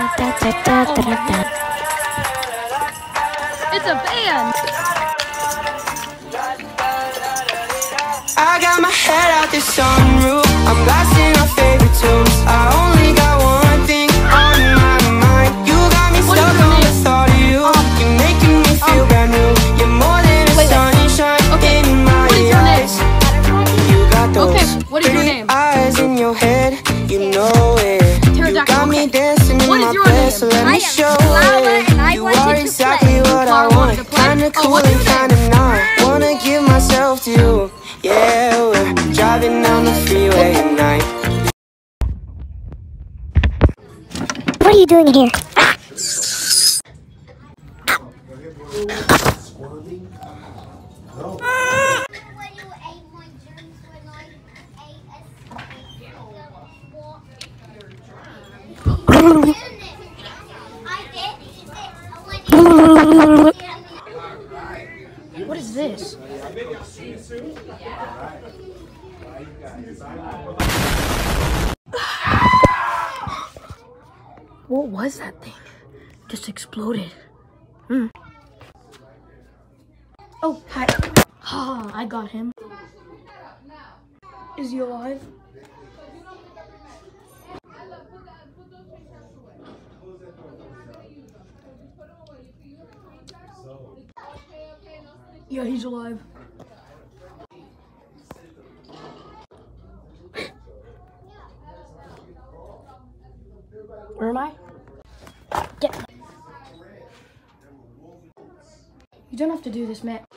It's a band! I got my head out the sunroof, I'm blasting our favorite tunes. I only got one thing on my mind. You got me stuck on the thought of you. You're making me feel brand new. You're more than a sunshine in my eyes. You got those pretty eyes in your head, you know it. You got me dancing in my bed, so let me show it. You are exactly what I want, kinda cool and kinda not. Wanna give myself to you. Yeah, we're driving down the freeway at night. What are you doing here? What is this? What was that thing? Just exploded. Oh, hi. Ah, I got him. Is he alive? Yeah, he's alive. Where am I? Get. You don't have to do this, Matt.